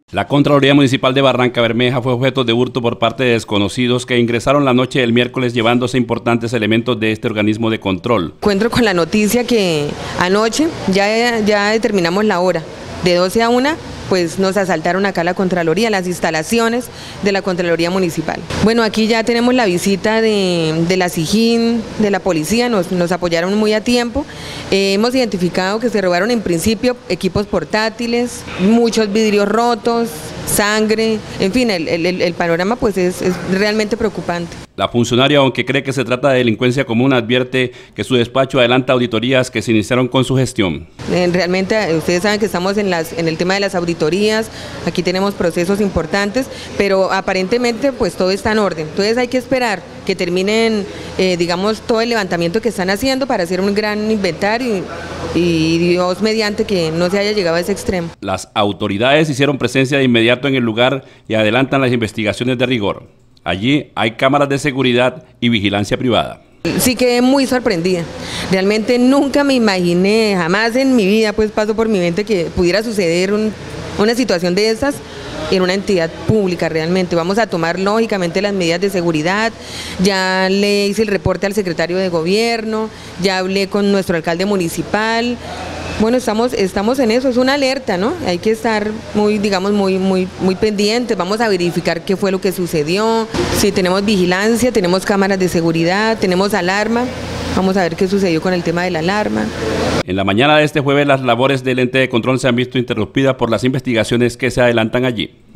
La Contraloría Municipal de Barrancabermeja fue objeto de hurto por parte de desconocidos que ingresaron la noche del miércoles llevándose importantes elementos de este organismo de control. Encuentro con la noticia que anoche ya determinamos la hora, de 12 a 1, pues nos asaltaron acá a la Contraloría, las instalaciones de la Contraloría Municipal. Bueno, aquí ya tenemos la visita de la SIJIN, de la policía, nos apoyaron muy a tiempo. Hemos identificado que se robaron en principio equipos portátiles, muchos vidrios rotos, sangre, en fin, el panorama pues es realmente preocupante. La funcionaria, aunque cree que se trata de delincuencia común, advierte que su despacho adelanta auditorías que se iniciaron con su gestión. Realmente ustedes saben que estamos en el tema de las auditorías, aquí tenemos procesos importantes, pero aparentemente pues todo está en orden. Entonces hay que esperar que terminen, digamos, todo el levantamiento que están haciendo para hacer un gran inventario y Dios mediante que no se haya llegado a ese extremo. Las autoridades hicieron presencia de inmediato en el lugar y adelantan las investigaciones de rigor. Allí hay cámaras de seguridad y vigilancia privada. Sí, quedé muy sorprendida. Realmente nunca me imaginé, jamás en mi vida pues pasó por mi mente que pudiera suceder una situación de estas en una entidad pública realmente. Vamos a tomar lógicamente las medidas de seguridad, ya le hice el reporte al secretario de gobierno, ya hablé con nuestro alcalde municipal. Bueno, estamos en eso, es una alerta, ¿no? Hay que estar muy pendientes, vamos a verificar qué fue lo que sucedió, si tenemos vigilancia, tenemos cámaras de seguridad, tenemos alarma, vamos a ver qué sucedió con el tema de la alarma. En la mañana de este jueves las labores del ente de control se han visto interrumpidas por las investigaciones que se adelantan allí.